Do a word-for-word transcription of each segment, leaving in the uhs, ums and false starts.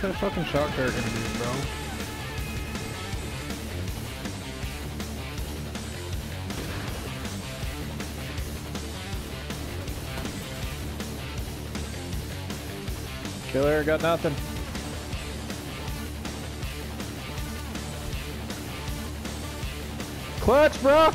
that fucking shock dart gonna do, bro? Killer, got nothing. Clutch, bro!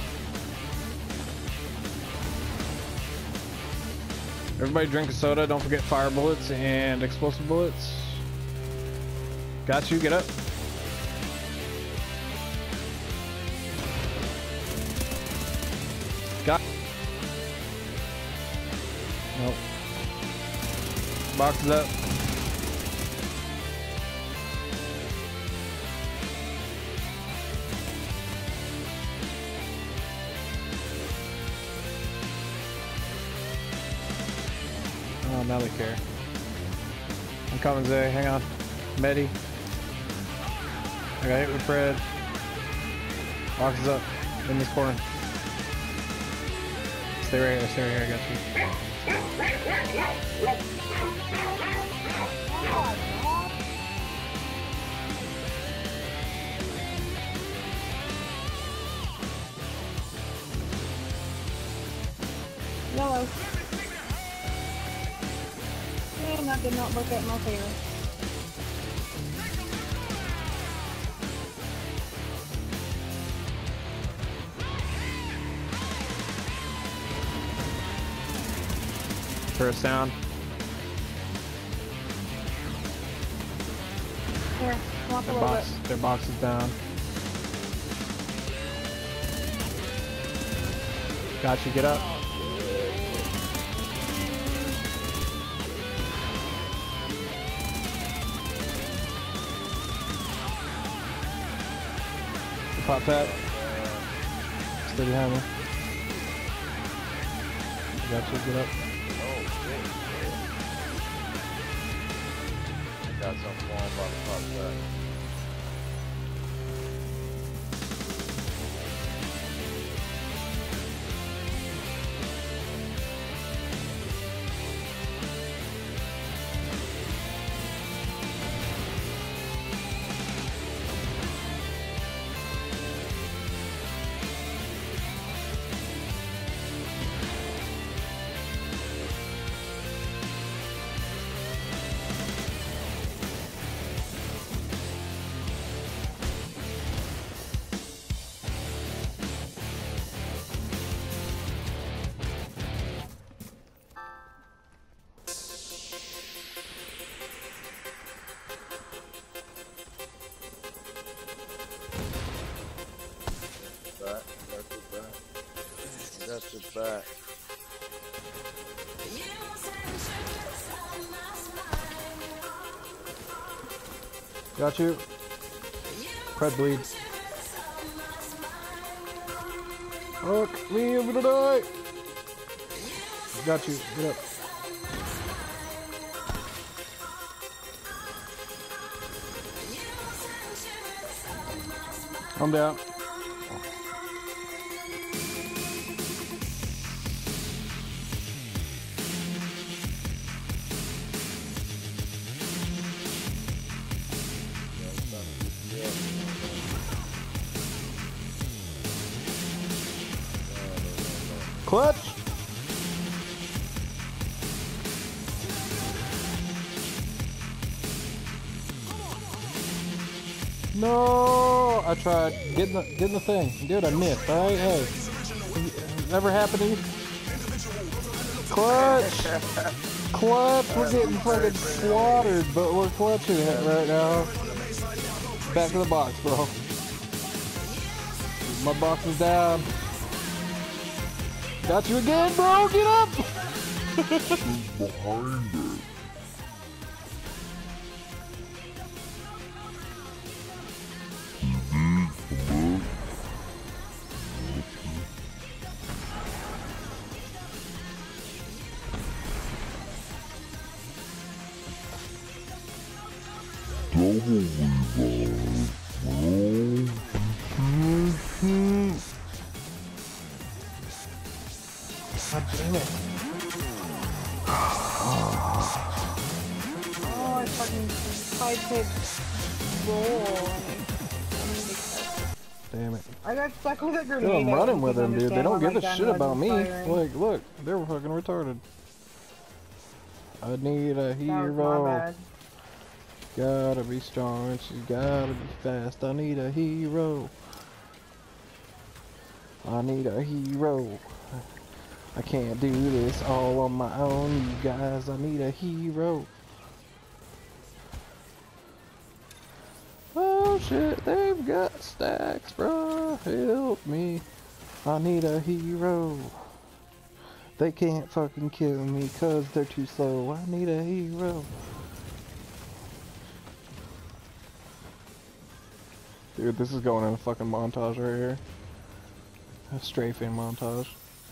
Everybody drink a soda. Don't forget fire bullets and explosive bullets. Got you. Get up. Got. Nope. Box is up. Oh, now they care. I'm coming, Zay. Hang on. Medi. I got hit with Fred. Box is up. In this corner. Stay right here. Stay right here. I got you. Yellow. And I did not look at my hair. For a sound. Here, walk a Their little box, bit. their box is down. Got you. Get up. Pop that. Stay behind me. Got you. Get up. Oh shit. I got some form about to pop that. Back, that's it back. That's it back. Got you. Fred bleeds. Look, me, I'm gonna die. Got you. Get up. I'm down. Clutch. No, I tried getting the getting the thing, dude. I missed. All right, hey, never happened to you. Clutch, clutch. We're getting fucking slaughtered, but we're clutching it right now. Back to the box, bro. My box is down. Got you again, bro. Get up. Behind it. Double revive, bro. God damn it. Oh, I fucking... if I could roll. Damn it. I got stuck with a grenade. Dude, I'm I running didn't with them, dude. They understand don't why give my a gun shit about me. wasn't firing. Like, look, they're fucking retarded. I need a That was my hero. bad. Gotta be strong and she's gotta be fast. I need a hero. I need a hero. I can't do this all on my own, you guys. I need a hero. Oh shit, they've got stacks, bro. Help me. I need a hero. They can't fucking kill me cause they're too slow. I need a hero. Dude, this is going in a fucking montage right here. A strafing montage.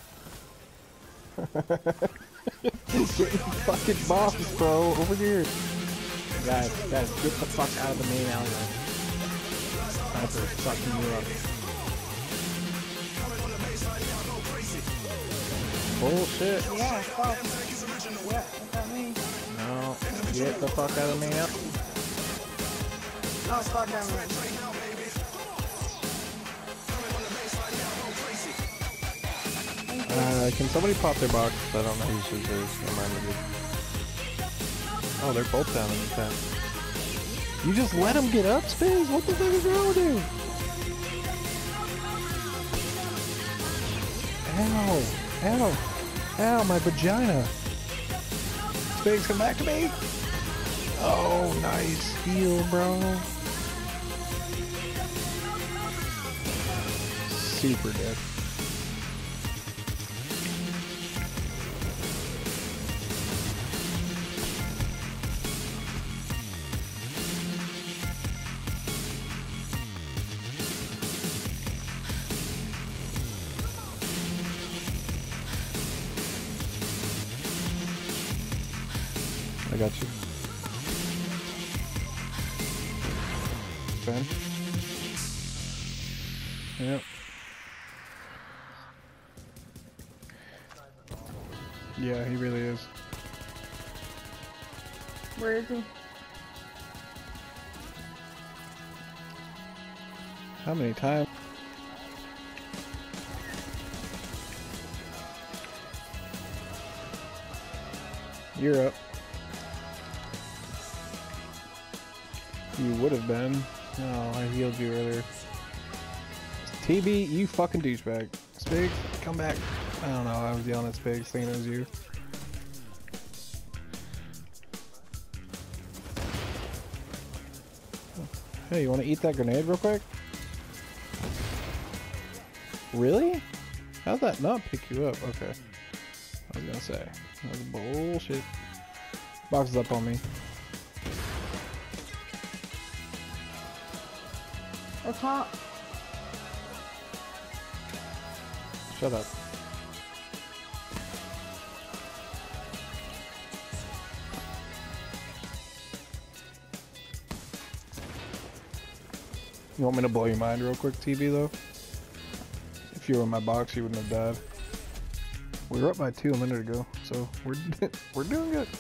Getting fucking bombs, bro. Over here. Guys, guys, get the fuck out of the main alleyway. Sniper, fucking you up. Bullshit. Yeah, fuck. Yeah, that's not me. No, get the fuck out of the main alleyway. Oh, fuck, I'm right. Uh, can somebody pop their box? I don't know whose this is. Remind me. Oh, they're both down in the tent. You just let them get up, Space? What the fuck is wrong with you? Ow! Ow! Ow, my vagina! Space, come back to me! Oh, nice heal, bro. Super dead. I got you. Ben? Yep. Yeah, he really is. Where is he? How many times? You're up. You would have been. Oh, I healed you earlier. T B, you fucking douchebag. Spigs, come back. I don't know, I was yelling at Spigs thinking it was you. Hey, you want to eat that grenade real quick? Really? How'd that not pick you up? Okay. I was gonna say. That was bullshit. Box is up on me. It's hot. Shut up. You want me to blow your mind real quick, T B, though? If you were in my box, you wouldn't have died. We were up by two a minute ago, so we're we're doing good.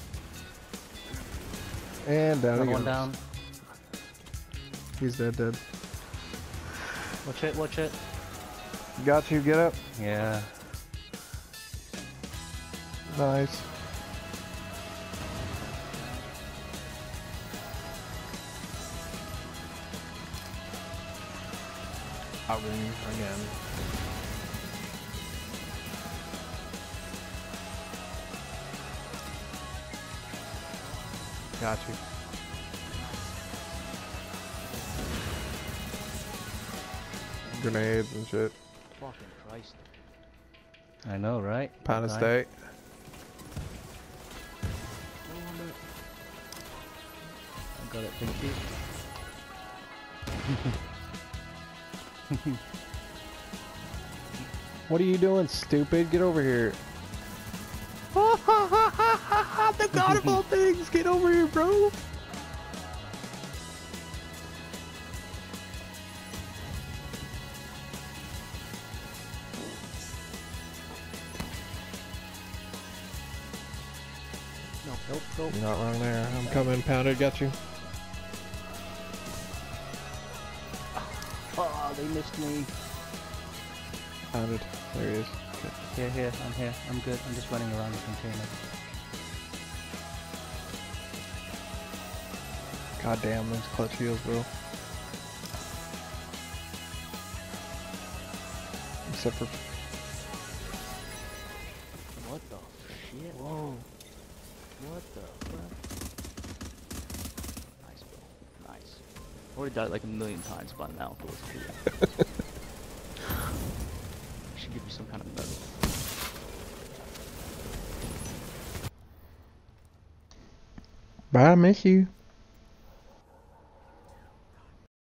And down Another he one goes. down. He's dead, dead. Watch it, watch it. Got you, get up. Yeah. Nice. Out ring again. Got you. Grenades and shit. Fucking Christ. I know, right? Pound of Time. steak. I got it, Pinky. What are you doing, stupid? Get over here. The god of all things, get over here, bro. No, nope, nope. You're not wrong there. I'm coming, pounded, got you. they missed me. Found it. There he is. Here, here, I'm here. I'm good. I'm just running around the container. God damn, those clutch heals, bro. Except for What the shit? Whoa. What the fuck? Nice, bro. Nice. I would've died like a million times by now if it was clear. Should give you some kind of medal. bye, I miss you.